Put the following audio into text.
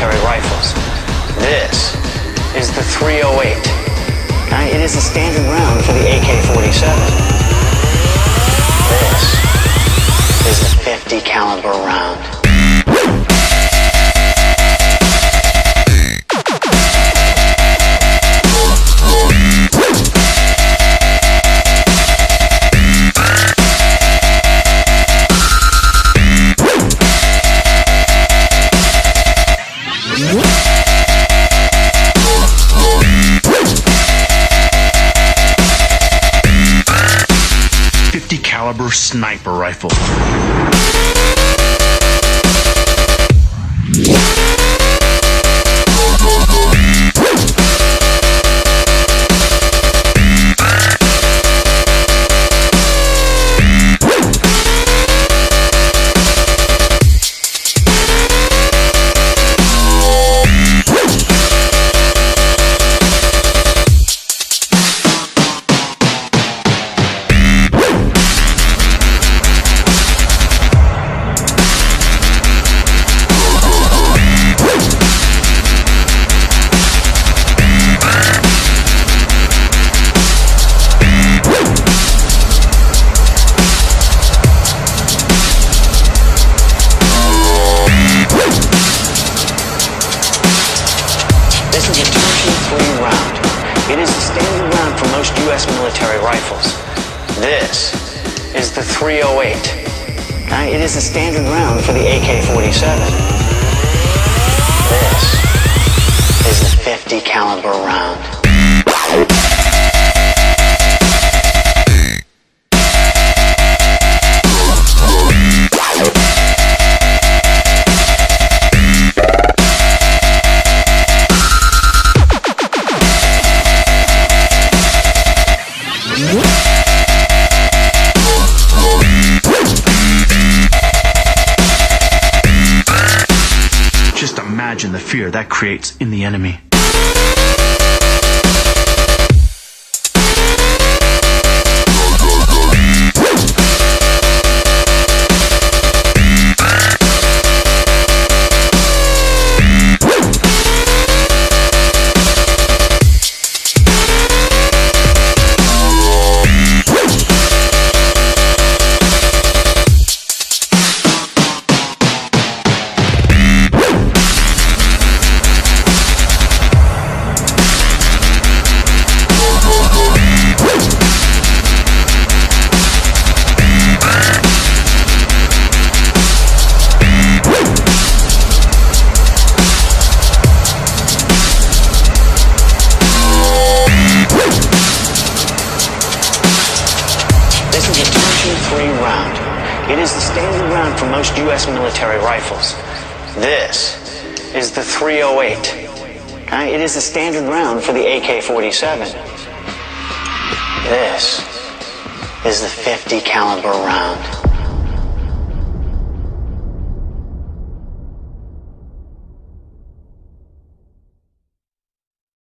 military rifles. This is the .308. It is a standard round for the AK-47. This is the .50 caliber round. Caliber sniper rifle. This is a 223 round. It is the standard round for most U.S. military rifles. This is the .308. It is the standard round for the AK-47. This is the .50 caliber round. Just imagine the fear that creates in the enemy. Round. It is the standard round for most U.S. military rifles. This is the .308. It is the standard round for the AK-47. This is the .50 caliber round.